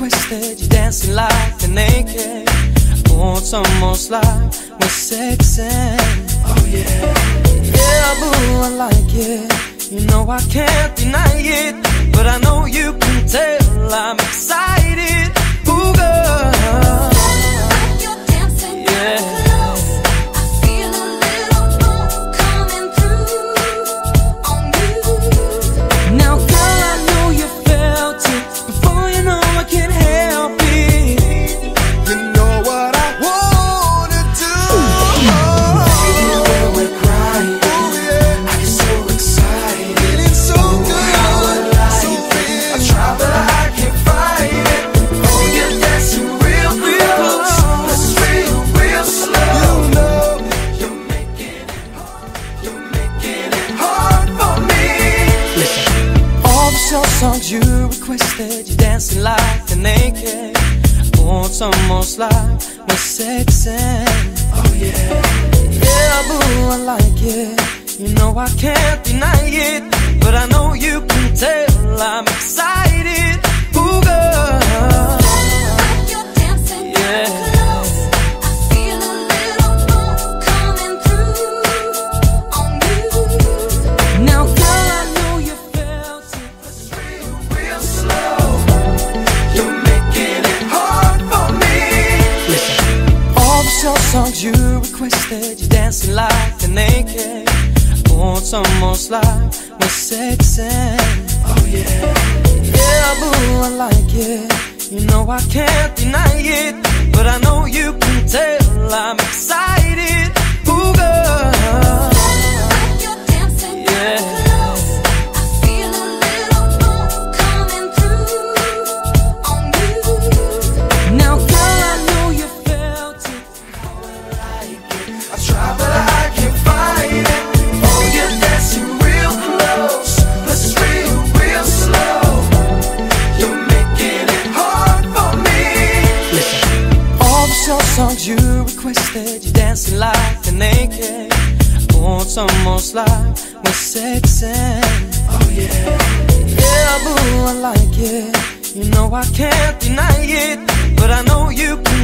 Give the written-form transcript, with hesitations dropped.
requested you dancing like a naked. I want some more slide, more sexy. Oh yeah, yeah, boo, I like it. You know I can't deny it, but I know you can tell I'm excited. Ooh, girl, you're dancing close. I feel a little more coming through on you. now girl, I know you felt it before, you know I can't help it. You know what I wanna do. Baby, when we're crying, I get so excited. Feeling so good, so real. I try but I can't fight it. Oh, you're dancing real close. Let's real slow. You know you're making it hard. You're making it hard for me. All the slow songs you requested, you dancing like a naked. I want some more slide, more sexy. Oh yeah, Yeah, boo, I like it. You know I can't deny it, but I know you can tell I'm excited. Ooh, girl, You're dancing yeah. close. I feel a little more coming through on you. Now girl, I know you felt it. let's real slow. You're making it hard for me. All the slow songs you requested, you dancing like a naked. I want some more slide, more sexy. Oh yeah, Yeah, boo, I like it. You know I can't deny it, but I know you can tell I'm excited. Ooh, girl, You're dancing yeah. close. I feel a little more coming through on you. Now girl, I know you felt it. I try but I can't fight it. Oh, you're dancing real close. Let's real slow. You're making it hard for me. All the slow songs you requested, you dancing like a naked. I want some more slide, more sexy. Oh yeah, Yeah, boo, I like it. You know I can't deny it, but I know you can